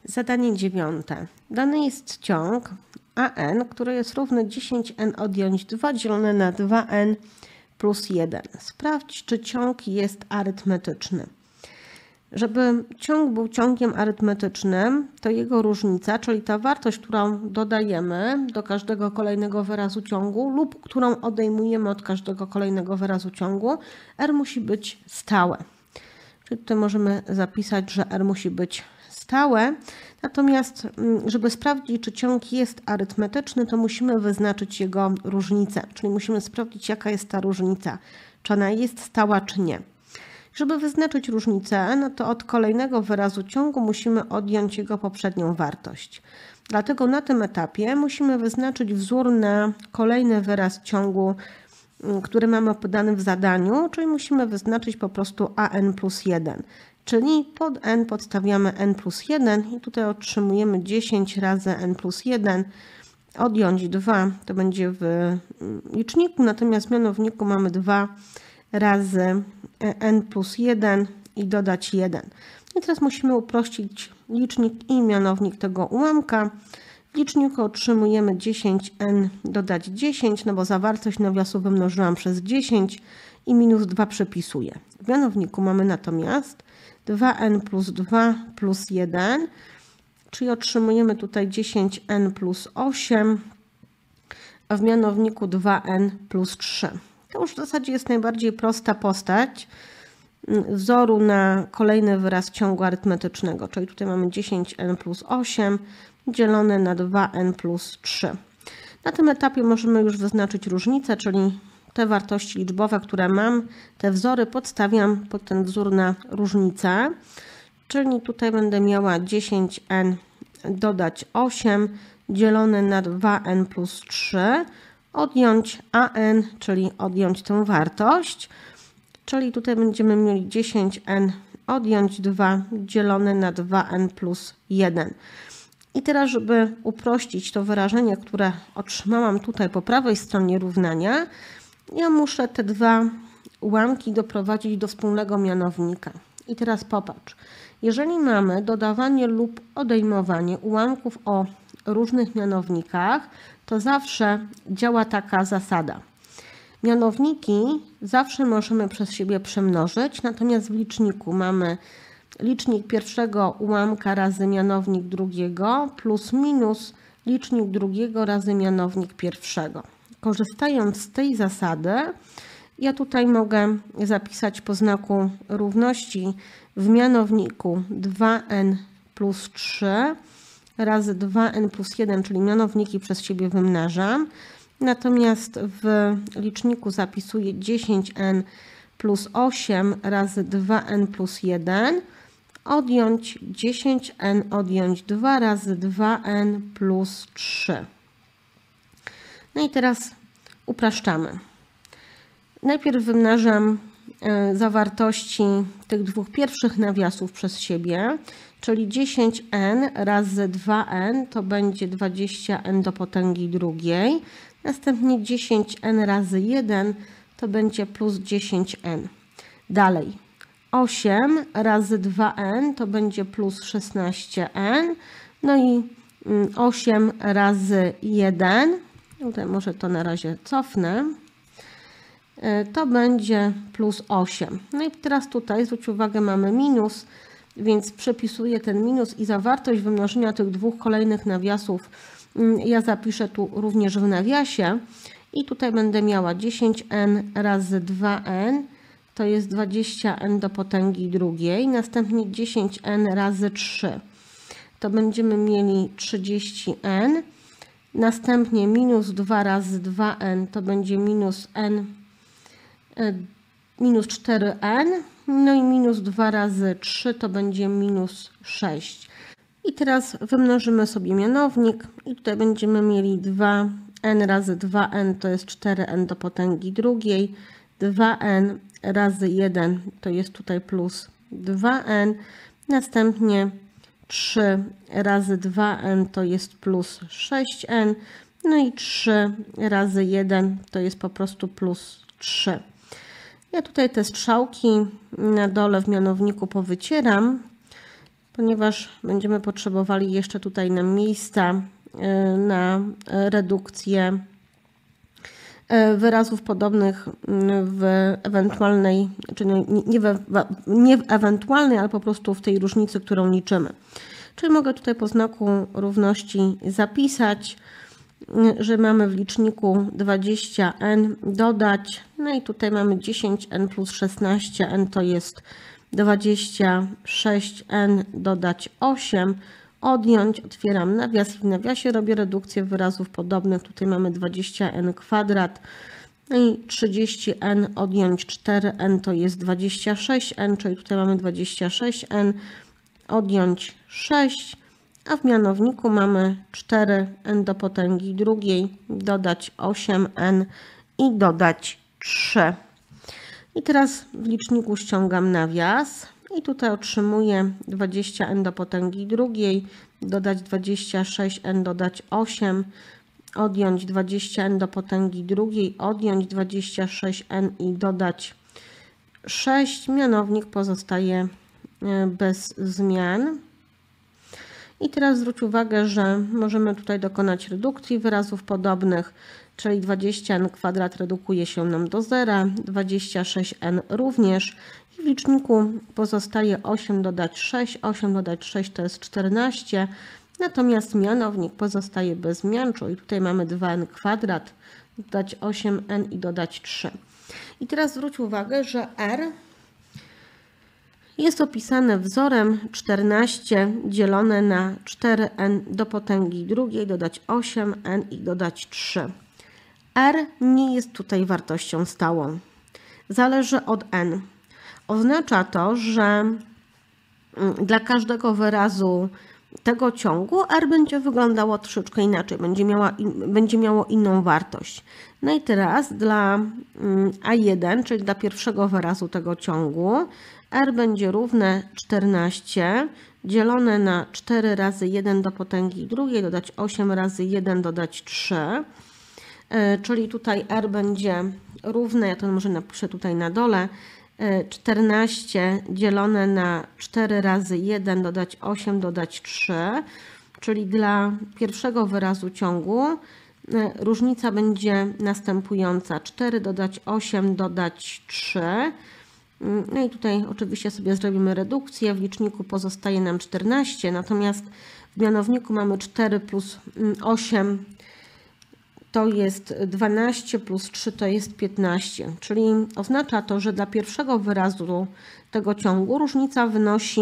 Zadanie 9. Dany jest ciąg AN, który jest równy 10n odjąć 2 dzielone na 2n plus 1. Sprawdź, czy ciąg jest arytmetyczny. Żeby ciąg był ciągiem arytmetycznym, to jego różnica, czyli ta wartość, którą dodajemy do każdego kolejnego wyrazu ciągu lub którą odejmujemy od każdego kolejnego wyrazu ciągu, r musi być stałe. Czyli tutaj możemy zapisać, że r musi być stałe. Natomiast, żeby sprawdzić, czy ciąg jest arytmetyczny, to musimy wyznaczyć jego różnicę. Czyli musimy sprawdzić, jaka jest ta różnica. Czy ona jest stała, czy nie. Żeby wyznaczyć różnicę, no to od kolejnego wyrazu ciągu musimy odjąć jego poprzednią wartość. Dlatego na tym etapie musimy wyznaczyć wzór na kolejny wyraz ciągu, który mamy podany w zadaniu, czyli musimy wyznaczyć po prostu an plus 1. Czyli pod n podstawiamy n plus 1 i tutaj otrzymujemy 10 razy n plus 1, odjąć 2, to będzie w liczniku, natomiast w mianowniku mamy 2 razy n plus 1 i dodać 1. I teraz musimy uprościć licznik i mianownik tego ułamka. W liczniku otrzymujemy 10n dodać 10, no bo zawartość nawiasu wymnożyłam przez 10 i minus 2 przepisuję. W mianowniku mamy natomiast 2n plus 2 plus 1, czyli otrzymujemy tutaj 10n plus 8, a w mianowniku 2n plus 3. To już w zasadzie jest najbardziej prosta postać wzoru na kolejny wyraz ciągu arytmetycznego, czyli tutaj mamy 10n plus 8 dzielone na 2n plus 3. Na tym etapie możemy już wyznaczyć różnicę, czyli te wartości liczbowe, które mam, te wzory podstawiam pod ten wzór na różnicę, czyli tutaj będę miała 10n dodać 8 dzielone na 2n plus 3, odjąć an, czyli odjąć tę wartość, czyli tutaj będziemy mieli 10n odjąć 2 dzielone na 2n plus 1. I teraz, żeby uprościć to wyrażenie, które otrzymałam tutaj po prawej stronie równania, ja muszę te dwa ułamki doprowadzić do wspólnego mianownika. I teraz popatrz, jeżeli mamy dodawanie lub odejmowanie ułamków o różnych mianownikach, to zawsze działa taka zasada. Mianowniki zawsze możemy przez siebie przemnożyć, natomiast w liczniku mamy licznik pierwszego ułamka razy mianownik drugiego plus minus licznik drugiego razy mianownik pierwszego. Korzystając z tej zasady, ja tutaj mogę zapisać po znaku równości w mianowniku 2n plus 3 razy 2n plus 1, czyli mianowniki przez siebie wymnażam. Natomiast w liczniku zapisuję 10n plus 8 razy 2n plus 1, odjąć 10n, odjąć 2 razy 2n plus 3. No i teraz upraszczamy. Najpierw wymnażam zawartości tych dwóch pierwszych nawiasów przez siebie, czyli 10n razy 2n to będzie 20n do potęgi drugiej. Następnie 10n razy 1 to będzie plus 10n. Dalej 8 razy 2n to będzie plus 16n. No i 8 razy 1, tutaj może to na razie cofnę, to będzie plus 8. No i teraz tutaj zwróć uwagę, mamy minus, więc przepisuję ten minus i zawartość wymnożenia tych dwóch kolejnych nawiasów ja zapiszę tu również w nawiasie i tutaj będę miała 10n razy 2n, to jest 20n do potęgi drugiej, następnie 10n razy 3, to będziemy mieli 30n, następnie minus 2 razy 2n, to będzie minus 4n, no i minus 2 razy 3 to będzie minus 6. I teraz wymnożymy sobie mianownik i tutaj będziemy mieli 2n razy 2n to jest 4n do potęgi drugiej, 2n razy 1 to jest tutaj plus 2n, następnie 3 razy 2n to jest plus 6n, no i 3 razy 1 to jest po prostu plus 3. Ja tutaj te strzałki na dole w mianowniku powycieram ponieważ będziemy potrzebowali jeszcze tutaj nam miejsca na redukcję wyrazów podobnych w ewentualnej, czy nie w ewentualnej, ale po prostu w tej różnicy, którą liczymy. Czyli mogę tutaj po znaku równości zapisać, że mamy w liczniku 20n dodać, no i tutaj mamy 10n plus 16n to jest 26n dodać 8, odjąć, otwieram nawias i w nawiasie robię redukcję wyrazów podobnych. Tutaj mamy 20n kwadrat, no i 30n odjąć 4n to jest 26n, czyli tutaj mamy 26n, odjąć 6, a w mianowniku mamy 4n do potęgi drugiej, dodać 8n i dodać 3. I teraz w liczniku ściągam nawias i tutaj otrzymuję 20n do potęgi drugiej, dodać 26n, dodać 8, odjąć 20n do potęgi drugiej, odjąć 26n i dodać 6. Mianownik pozostaje bez zmian. I teraz zwróć uwagę, że możemy tutaj dokonać redukcji wyrazów podobnych, czyli 20n kwadrat redukuje się nam do zera, 26n również. I w liczniku pozostaje 8 dodać 6, 8 dodać 6 to jest 14, natomiast mianownik pozostaje bez zmian, czyli tutaj mamy 2n kwadrat, dodać 8n i dodać 3. I teraz zwróć uwagę, że r jest opisane wzorem 14 dzielone na 4n do potęgi drugiej, dodać 8n i dodać 3. r nie jest tutaj wartością stałą. Zależy od n. Oznacza to, że dla każdego wyrazu tego ciągu r będzie wyglądało troszeczkę inaczej, będzie miało inną wartość. No i teraz dla a1, czyli dla pierwszego wyrazu tego ciągu, r będzie równe 14 dzielone na 4 razy 1 do potęgi drugiej, dodać 8 razy 1, dodać 3. Czyli tutaj r będzie równe, ja to może napiszę tutaj na dole, 14 dzielone na 4 razy 1, dodać 8, dodać 3. Czyli dla pierwszego wyrazu ciągu różnica będzie następująca. 4 dodać 8, dodać 3. No i tutaj oczywiście sobie zrobimy redukcję. W liczniku pozostaje nam 14, natomiast w mianowniku mamy 4 plus 8 to jest 12, plus 3 to jest 15. Czyli oznacza to, że dla pierwszego wyrazu tego ciągu różnica wynosi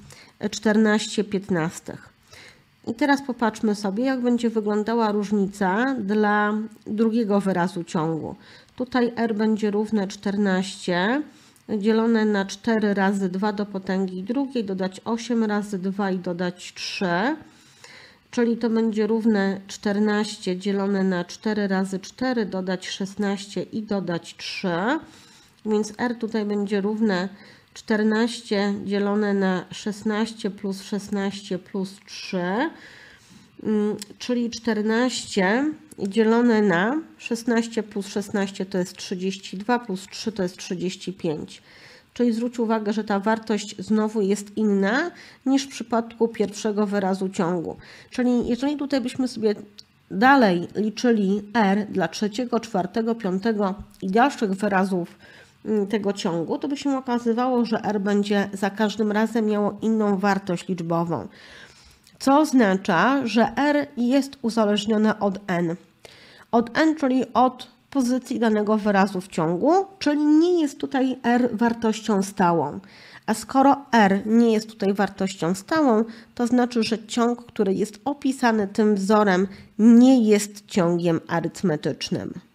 14/15. I teraz popatrzmy sobie, jak będzie wyglądała różnica dla drugiego wyrazu ciągu. Tutaj r będzie równe 14 dzielone na 4 razy 2 do potęgi drugiej, dodać 8 razy 2 i dodać 3. Czyli to będzie równe 14 dzielone na 4 razy 4, dodać 16 i dodać 3. Więc r tutaj będzie równe 14 dzielone na 16 plus 16 plus 3. Czyli 14 dzielone na 16 plus 16 to jest 32, plus 3 to jest 35. Czyli zwróć uwagę, że ta wartość znowu jest inna niż w przypadku pierwszego wyrazu ciągu. Czyli jeżeli tutaj byśmy sobie dalej liczyli r dla trzeciego, czwartego, piątego i dalszych wyrazów tego ciągu, to by się okazywało, że r będzie za każdym razem miało inną wartość liczbową. Co oznacza, że r jest uzależnione od n. Od n, czyli od pozycji danego wyrazu w ciągu, czyli nie jest tutaj r wartością stałą. A skoro r nie jest tutaj wartością stałą, to znaczy, że ciąg, który jest opisany tym wzorem, nie jest ciągiem arytmetycznym.